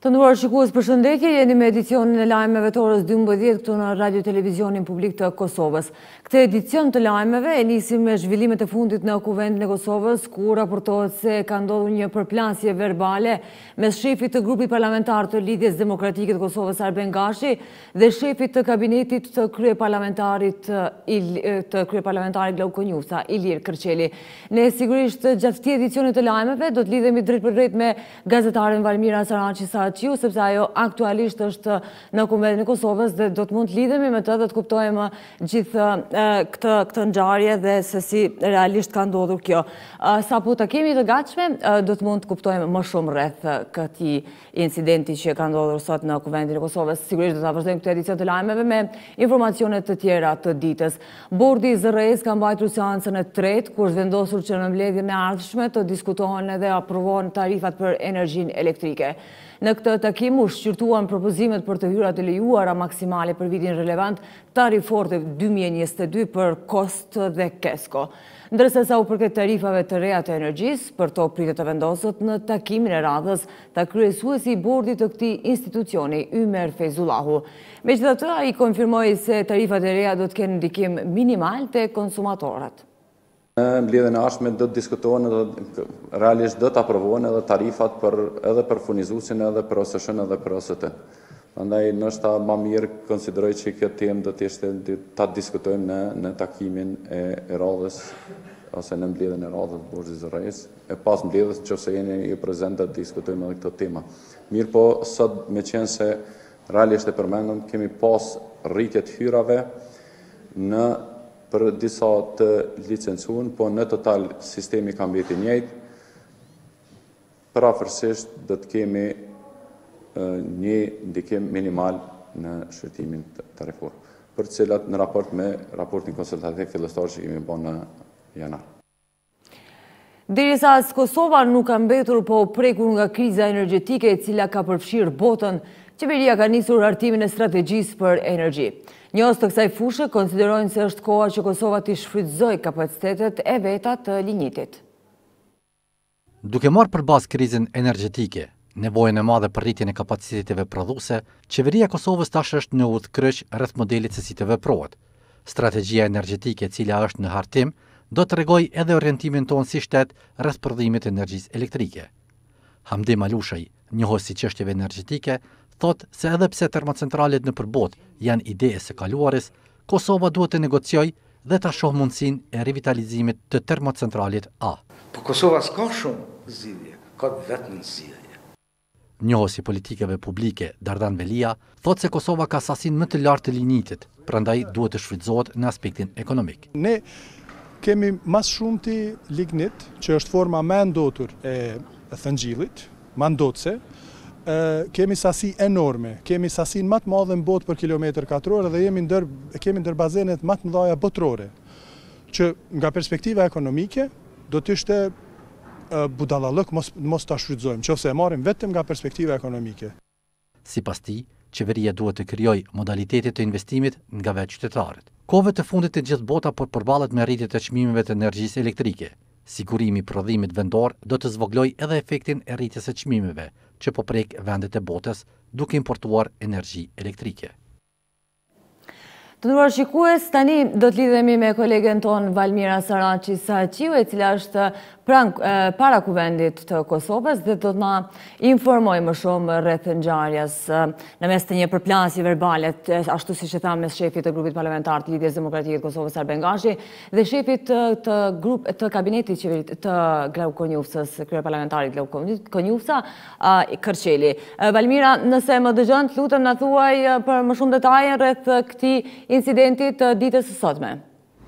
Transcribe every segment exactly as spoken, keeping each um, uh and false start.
Të nderuar shikues, përshëndetje, jeni me edicionin e lajmeve të orës dymbëdhjetë këtu në Radio Televizionin Publik të Kosovës. Këtë edicion të lajmeve e nisim me zhvillimet e fundit në Kuvendin e Kosovës, ku raportohet se ka ndodhur një përplasje verbale mes shefit të grupit parlamentar të Lidhjes Demokratike të Kosovës Arben Gashi dhe shefit të kabinetit të kryeparlamentarit të kryeparlamentarit Glauko Njufca, Ilir Kërçeli. Ne sigurisht gjatë këtij edicioni të lajmeve do të lidhemi drejt për drejt me gazetaren Valmira Saraçi Saqiu, sepse ajo aktualisht është në Kuvendin e Kosovës dhe do të mund të lidhemi me të dhe të kuptojmë gjithë këtë këtë ngjarje dhe se si realisht ka ndodhur kjo. Sapo të kemi të gatshme, do të mund të kuptojmë më shumë rreth këtij incidenti që ka ndodhur sot në Kuvendin e Kosovës. Sigurisht do ta vazhdojmë këtë edicion të lajmeve me informacione të tjera të ditës. Bordi i zë erë es ka mbajtur seancën e tretë, ku është vendosur që në mbledhjen e ardhshme të diskutohen edhe aprovohen tarifat për energjinë elektrike. Në këtë takim u shqyrtuan propozimet për të hyrat e lejuara maksimale për vitin relevant tarifor të dy mijë e njëzet e dy për Kost dhe Kesko. Ndërsa sa u përket tarifave të reja të energjisë, për to pritet të vendoset në takimin e radhës ta kryesuesi i bordit të këtij institucioni, Ymer Fejzullahu. Megjithatë, ai konfirmoi se tarifat e reja do të kenë ndikim minimal te konsumatorët. Në mbledhjen e ardhshme do të diskutohen edhe realisht do të aprovohen edhe tarifat për edhe për furnizuesin edhe për O S S-n edhe për O S T. Prandaj ndoshta më mirë konsideroj që këtë temë do të ishte ta diskutojmë në në takimin e, e radhës ose në mbledhjen e radhës të Bordit të zë erë es. E pas mbledhjes nëse jeni i prezant të diskutojmë edhe këtë temë. Mirë po sot me qenë se realisht e përmendëm, kemi pas rritje të hyrave në për disa të licencuar, po në total sistemi ka mbeti njëjtë. Parafërsisht do të kemi një ndikim minimal në shërtimin tarifor, për të cilat në raport me raportin konsultativ fillestar që kemi bërë në janar. Derisa as Kosova nuk ka mbetur po prekur nga kriza energjetike e cila ka përfshirë botën, qeveria ka nisur hartimin e strategjisë për energji. Njohës të kësaj fushë konsiderojnë se është koha që Kosova të shfrytëzojë kapacitetet e veta të lignitit. Duke marrë përbazë krizën energjetike, nevojën e madhe për rritjen e kapaciteteve prodhuese, qeveria e Kosovës tash është në udhkryq rreth modelit se si të veprohet. Strategjia energjetike e cila është në hartim do të tregojë edhe orientimin tonë si shtet rreth prodhimit të energjisë elektrike. Hamdim Alushaj, njohës si çështjeve energjetike, thot se edhe pse termocentralet në përbot janë ide e së kaluaris, Kosova duhet të negociojë dhe ta shohë mundësinë e rivitalizimit të termocentralit A. Po Kosova s'ka shumë zgjidhje, ka vetëm zgjidhje. Njohësi politikave publike Dardan Velia thot se Kosova ka sasinë më të lartë të lignitit, prandaj duhet të shfrytëzohet në aspektin ekonomik. Ne kemi mas shumti lignit, që është forma më e ndotur e thëngjillit, më ndotëse. Kemi sasi enorme, kemi sasin më të madhe në botë për kilometër katror dhe jemi ndër, kemi ndër bazenet më të mëdha botërore, që nga perspektiva ekonomike do të ishte budallallëk mos, mos ta shfrytëzojmë, nëse e marrim vetëm nga perspektiva ekonomike. Sipas tij, qeveria duhet të krijojë modalitete të investimit nga vetë qytetarët. Kohëve të fundit të gjithë bota po përballet me rritje të çmimeve të energjisë elektrike. Sigurimi i prodhimit vendor do të zvogëlojë edhe efektin e rritjes së çmimeve, që po prek vendet e botës duke importuar energji elektrike. Të nderuar shikues, tani do të lidhemi me kolegen ton Valmira Saraçi Saqiu, e cila është pran para Kuvendit të Kosovës dhe do të na informojë më shumë rreth ngjarjes në mes të një përplasje verbale, ashtu siç e thamë, mes shefit të grupit parlamentar të Lidhjes Demokratike të Kosovës Arben Gashi dhe shefit të, të grup të kabinetit qeverit të Glauko Njufcës, kryeparlamentarit Glauko Njufca, Kërçeli. Valmira, nëse më dëgjon, të lutem na thuaj për më shumë detaje rreth këtij incidentit të ditës së sotme.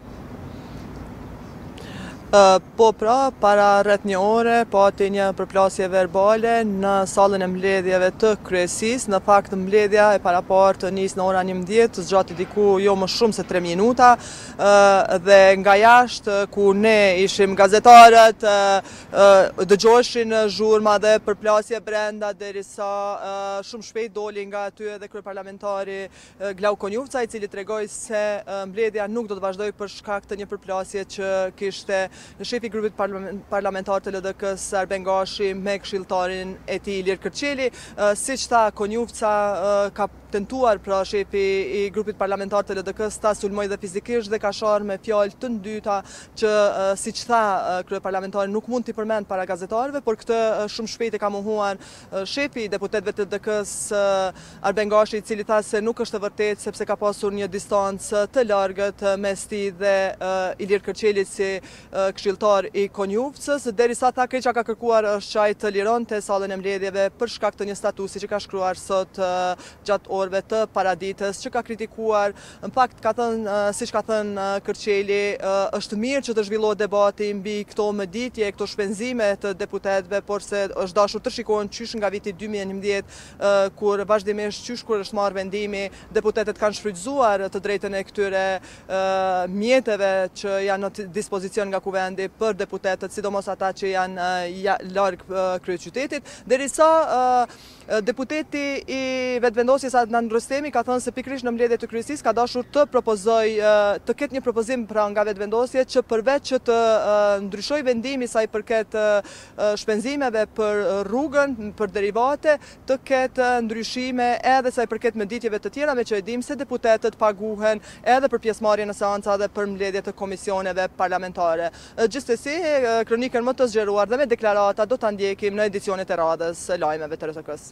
Uh, po pra, para rreth një ore, pati një përplasje verbale në sallën e mbledhjeve të kryesis. Në fakt mbledhja e parapartë të nis në ora njëmbëdhjetë, zgjati diku jo më shumë se tre minuta, uh, dhe nga jashtë ku ne ishim gazetarët, uh, uh, dëgjoheshin zhurma dhe përplasje brenda derisa uh, shumë shpejt doli nga aty edhe kryeparlamentari uh, Glauko Njufca, i cili tregoi se uh, mbledhja nuk do të vazhdojë për shkak të një përplasje që kishte shefi i grupit parlamentar të L D K-s Arben Gashi me këshilltarin e tij Ilir Kërçeli. Siç tha Konjufca, ka tentuar pra shefi i grupit parlamentar të L D K-s ta sulmoj dhe fizikisht dhe ka sharë me fjalë të ndyta që siç tha kryeparlamentari nuk mund t'i përmend para gazetarëve, por këtë shumë shpejt e ka mohuar shefi i deputetëve të L D K-s Arben Gashi, i cili tha se nuk është e vërtetë sepse ka pasur një distancë të largët mes tij dhe Ilir Kërçelit si këshilltar i Konjufcës, derisa tha keq ka kërkuar është çaj të lironte sallën e mbledhjeve për shkak të një statusi që ka shkruar sot gjatë orëve të paraditës, që ka kritikuar, në fakt ka thënë, siç ka thënë Kërçeli, është mirë që të zhvillohet debati mbi këto mëditje, këto shpenzime të deputetëve, por se është dashur të shikohen qysh nga viti dy mijë e njëmbëdhjetë, kur vazhdimisht qysh kur është marrë vendimi, deputetët kanë shfrytzuar të drejtën e këtyre mjeteve që janë në dispozicion nga kuvendi për deputetët, sidomos ata që janë larg kryeqytetit, derisa deputeti i vetëvendosjes Adnan Rostemi ka thënë se pikërisht në mbledhjet e kryesisë ka dashur të propozoj të ketë një propozim pra nga vetëvendosja që përveç që të ndryshoj vendimi sa i përket shpenzimeve për rrugën, për derivate, të ketë ndryshime edhe sa i përket mëditjeve të tjera, me që e dim se deputetët paguhen edhe për pjesëmarrje në seanca dhe për mbledhje të komisioneve parlamentare. Gjithsesi, kronikën më të zgjeruar dhe me deklarata do ta ndjekim në edicionet e radhës së lajmeve të R T K-s.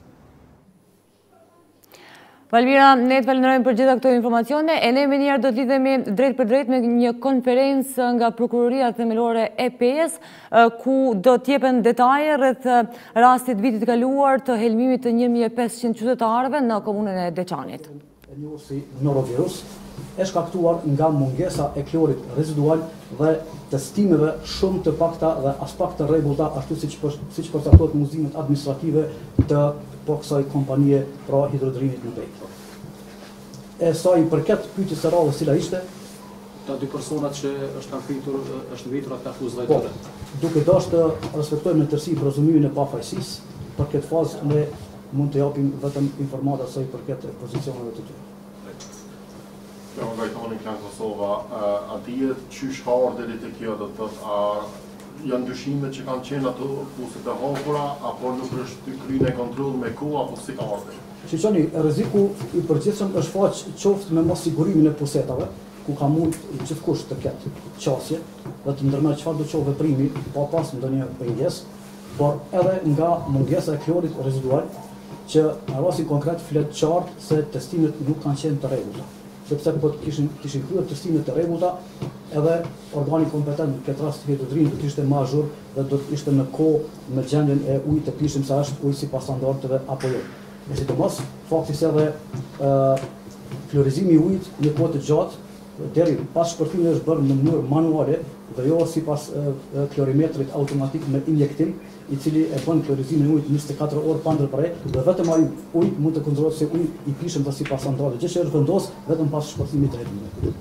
Valmira, ne të falenderojmë për gjitha këto informacione, e ne me njerë do të lidhemi drejt për drejt me një konferencë nga Prokuroria Themelore e P-s, ku do t'jepen detaje rreth rastit vitit kaluar të helmimit të një mijë e pesëqind qytetarëve në komunën e Deçanit. E njohur si norovirus, e shkaktuar nga mungesa e klorit rezidual dhe testimeve shumë të pakta dhe as pak të rregullta, ashtu siç siç përcaktohet muzimet administrative të po kësaj kompanie pra hidrodrinit në Bejt. E sa i përket pyetjes së radhës cila ishte, ta dy personat që është arritur, është ngritur atë akuzë po, vetë. duke dashur të respektojmë në tërësi prezumimin e pafajësisë, për këtë fazë ne mund të japim vetëm informata sa i përket pozicioneve të tyre. Ja, Gajtoni Klan Kosova, a dihet qysh ka ardhur te kjo, do të thotë, a janë ndryshimet që kanë qenë ato puset e hapura, apo nuk është kryer kontroll me kohë, apo si ka ardhur? Shqiptani, rreziku i përgjithshëm është faq qoftë me mos sigurimin e pusetave, ku ka mund gjithkush të ketë qasje dhe të ndërmarrë çfarë do të qoftë veprimi pa pas ndonjë pengesë, por edhe nga mungesa e klorit rezidual, që në rastin konkret flet qartë se testimet nuk kanë qenë të rregullta. Sepse po të kishin kishin kryer testime të rregullta, edhe organi kompetent në këtë rast hidrodrinë do të ishte më azhur dhe do të ishte në kohë me gjendjen e ujit të pishëm sa është uji sipas standardeve apo jo. Me sidomos fakti se edhe florizimi i ujit një kohë të gjatë deri pas shpërthimit është bërë në mënyrë manuale dhe jo sipas klorimetrit automatik me injektim, i cili e bën klorizimin e ujit njëzet e katër orë pa ndërprer, dhe vetëm ai uji mund të kontrollohet se uji i pishëm dhe sipas standardeve, gjë që është vendosur vetëm pas shpërthimit të hetimit.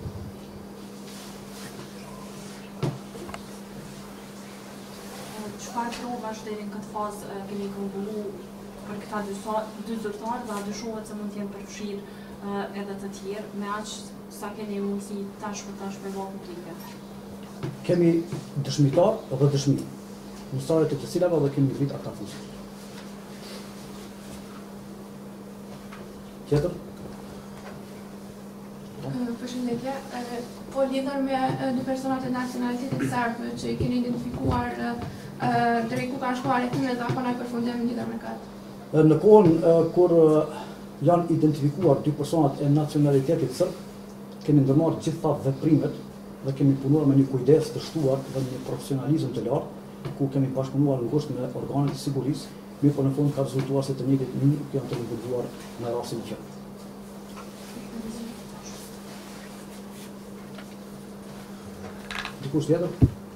Çfarë provash deri në këtë fazë keni kontrolluar për këta dy zyrtarë dhe a dyshohet se mund të jenë përfshirë edhe të tjerë, me aq sa keni mundësi tash për ta shpjeguar publike? Kemi dëshmitar dhe dëshmi, mësare të të cilave dhe kemi ngrit ata fushë. Tjetër? Përshëndetje, po lidhur me dy personat e nacionalitetit serb që i keni identifikuar deri ku kanë shkuar hetimet dhe apo në përfundim lidhur me këtë? Në kohën kur janë identifikuar dy personat e nacionalitetit serb, kemi ndërmarrë gjitha veprimet dhe kemi punuar me një kujdes të shtuar dhe një profesionalizëm të lartë, ku kemi bashkëpunuar ngushtë me organet e sigurisë, mirë po në fund ka rezultuar se të njëjtit nuk janë të rregulluar në rastin që. Dikush tjetër?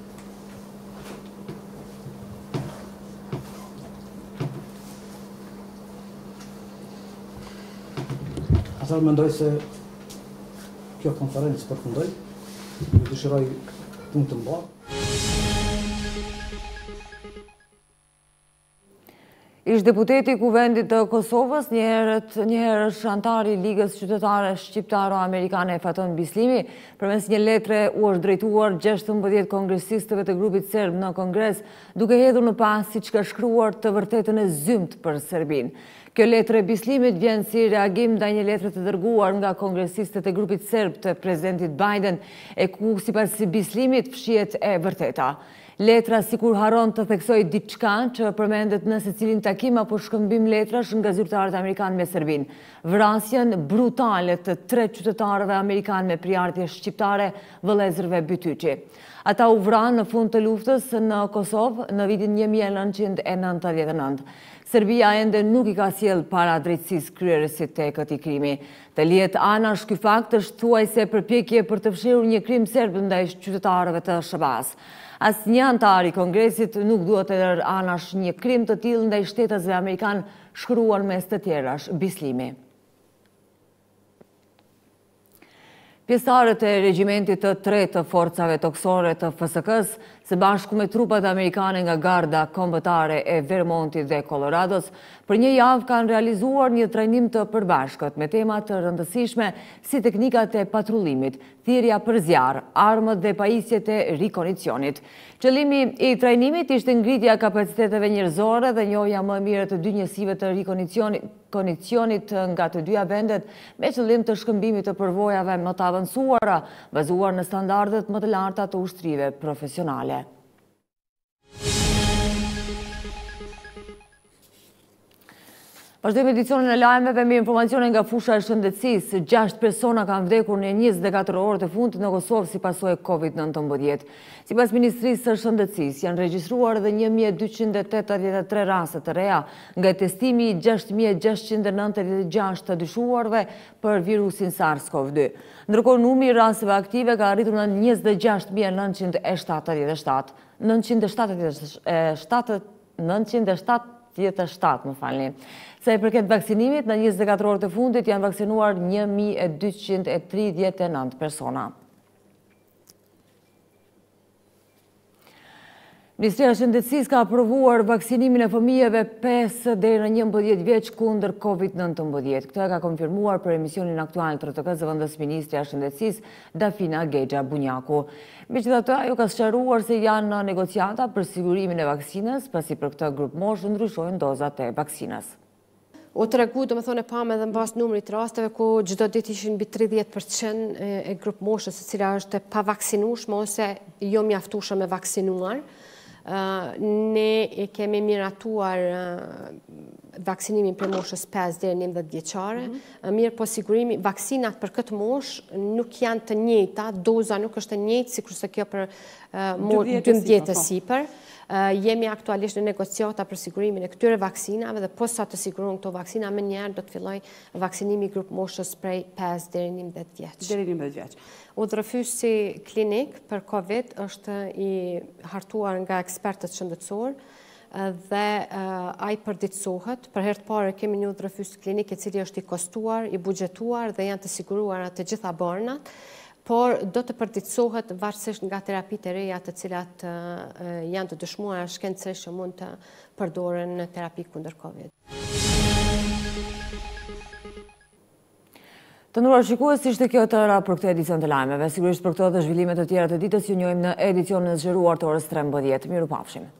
Atëherë mendoj se kjo konferencë përfundoi, ju dëshiroj punë të mbarë. Ish deputeti i Kuvendit të Kosovës, njëherë është antari i Ligës Qytetare Shqiptaro-Amerikane Faton Bislimi, përmes një letre u është drejtuar gjashtëmbëdhjetë kongresistëve të grupit serb në Kongres, duke hedhur në pas si që ka shkruar të vërtetën e zymt për Serbin. Kjo letre e Bislimit vjen si reagim ndaj një letre të dërguar nga kongresistët e grupit serb të presidentit Biden, e ku sipas Bislimit fshihet e vërteta. Letra sikur haron të theksoj diçka që përmendet në secilin takim apo shkëmbim letrash nga zyrtarët amerikanë me Serbin. Vrasjen brutale të tre qytetarëve amerikanë me priardhje shqiptare, vëllezërve Bytyqi. Ata u vranë në fund të luftës në Kosovë në vitin një mijë e nëntëqind e nëntëdhjetë e nëntë. Serbia ende nuk i ka sjell para drejtësisë kryerësit të këtij krimi. Të lihet anash ky fakt është thuajse përpjekje për të fshirur një krim serb ndaj qytetarëve të S B A-s. Asnjë antar i Kongresit nuk duhet të lërë anash një krim të tillë ndaj shtetasve amerikan, shkruan mes të tjerash Bislimi. Pjesëtarët e regjimentit të tretë të forcave toksore të F S K-s, së bashku me trupat amerikane nga Garda Kombëtare e Vermontit dhe Colorados, për një javë kanë realizuar një trajnim të përbashkët me tema të rëndësishme si teknikat e patrullimit, thirrja për zjarr, armët dhe pajisjet e rikondicioni. Qëllimi i trajnimit ishte ngritja e kapaciteteve njerëzore dhe njohja më e mirë të dy njësive të rikondicionit nga të dyja vendet me qëllim të shkëmbimit të përvojave më të avancuara, bazuar në standardet më të larta të ushtrive profesionale. Vazhdojmë edicionin e lajmeve me informacione nga fusha e shëndetësisë. Gjashtë persona kanë vdekur në njëzet e katër orët e fundit në Kosovë si pasojë e kovid nëntëmbëdhjetë. Sipas Ministrisë së Shëndetësisë, janë regjistruar edhe një mijë e dyqind e tetëdhjetë e tre raste të reja nga testimi i gjashtë mijë e gjashtëqind e nëntëdhjetë e gjashtë të dyshuarve për virusin SARS-CoV dy. Ndërkohë numri i rasteve aktive ka arritur në njëzet e gjashtë mijë e nëntëqind e shtatëdhjetë e shtatë. nëntëqind e shtatëdhjetë e shtatë, më falni. Sa i përket vaksinimit, në njëzet e katër orët e fundit janë vaksinuar një mijë e dyqind e tridhjetë e nëntë persona. Ministria e Shëndetësisë ka aprovuar vaksinimin e fëmijëve pesë deri në njëmbëdhjetë vjeç kundër kovid nëntëmbëdhjetë. Këtë e ka konfirmuar për emisionin aktual të R T K-s zëvendës Ministria e Shëndetësisë Dafina Gexha Bunjaku. Megjithatë, ajo ka sqaruar se janë në negociata për sigurimin e vaksinës, pasi për këtë grup moshë ndryshojnë dozat e vaksinës. O të regu, do me thone pame dhe në bas numrit rasteve, ku gjdo dit ishin mbi tridhjetë përqind e grup moshës, e cila është pa vaksinushme ose jo mjaftushme me vaksinuar. Ne kemi miratuar vaksinimin për moshës pesë deri në njëmbëdhjetë vjeçare. Mirë po sigurimi, vaksinat për këtë moshë nuk janë të njëjta, doza nuk është të njëjtë, sikur se kjo për dymbëdhjetë e sipër. Jemi aktualisht në negociata për sigurimin e këtyre vaksinave dhe posa të siguron këto vaksina, më njerë do të filloj vaksinimi grup moshës prej pesë deri në njëmbëdhjetë vjeç. Deri në njëmbëdhjetë vjeç. Udhërëfysi klinik për Covid është i hartuar nga ekspertët shëndetësor dhe ai përditësohet. Për herë të parë kemi një udhërëfys klinik i cili është i kostuar, i buxhetuar dhe janë të siguruara të gjitha bornat, por do të përditësohet varësisht nga terapitë e reja të cilat janë të dëshmuara shkencërisht që mund të përdoren në terapi kundër Covid. Të nderuar shikues, ishte kjo të tëra për këtë edicion të lajmeve. Sigurisht për këto dhe zhvillimet të tjera të ditës ju njohim në edicionin e zgjeruar të orës trembëdhjetë. Mirupafshim.